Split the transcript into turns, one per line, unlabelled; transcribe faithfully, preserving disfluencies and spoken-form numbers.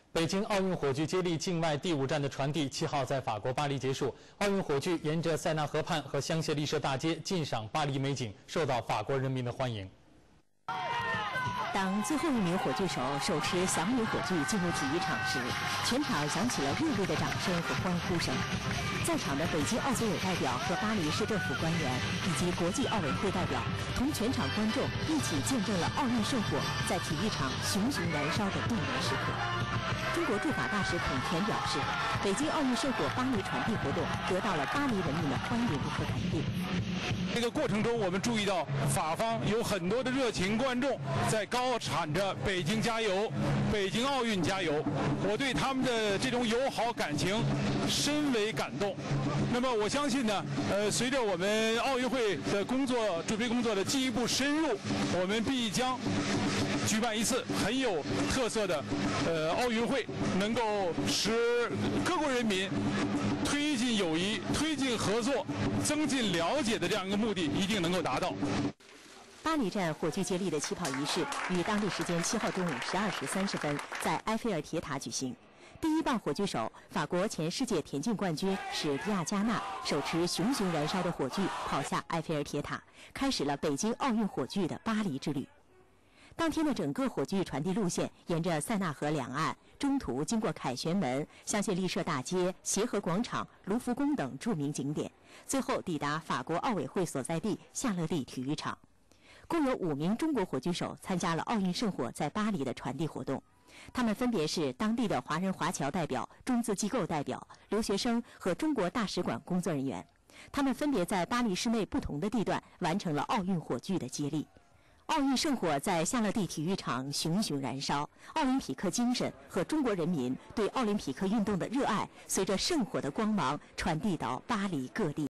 北京奥运火炬接力境外第五站的传递，七号在法国巴黎结束。奥运火炬沿着塞纳河畔和香榭丽舍大街尽赏巴黎美景，受到法国人民的欢迎。
当最后一名火炬手手持响尾火炬进入体育场时，全场响起了热烈的掌声和欢呼声。在场的北京奥组委代表和巴黎市政府官员以及国际奥委会代表，同全场观众一起见证了奥运圣火在体育场熊熊燃烧的动人时刻。中国驻法大使孔田表示，北京奥运圣火巴黎传递活动得到了巴黎人民的欢迎和肯定。
这个过程中，我们注意到法方有很多的热情观众在高喊着“北京加油，北京奥运加油”，我对他们的这种友好感情深为感动。那么我相信呢，呃，随着我们奥运会的工作准备工作的进一步深入，我们必将举办一次很有特色的呃奥运会，能够使各国人民推进友谊、推进合作、增进了解的这样一个目的，一定能够达到。
巴黎站火炬接力的起跑仪式于当地时间七号中午十二时三十分在埃菲尔铁塔举行。第一棒火炬手法国前世界田径冠军史蒂亚加纳手持熊熊燃烧的火炬跑下埃菲尔铁塔，开始了北京奥运火炬的巴黎之旅。当天的整个火炬传递路线沿着塞纳河两岸，中途经过凯旋门、香榭丽舍大街、协和广场、卢浮宫等著名景点，最后抵达法国奥委会所在地夏乐蒂体育场。共有五名中国火炬手参加了奥运圣火在巴黎的传递活动，他们分别是当地的华人华侨代表、中资机构代表、留学生和中国大使馆工作人员。他们分别在巴黎市内不同的地段完成了奥运火炬的接力。奥运圣火在夏乐蒂体育场熊熊燃烧，奥林匹克精神和中国人民对奥林匹克运动的热爱，随着圣火的光芒传递到巴黎各地。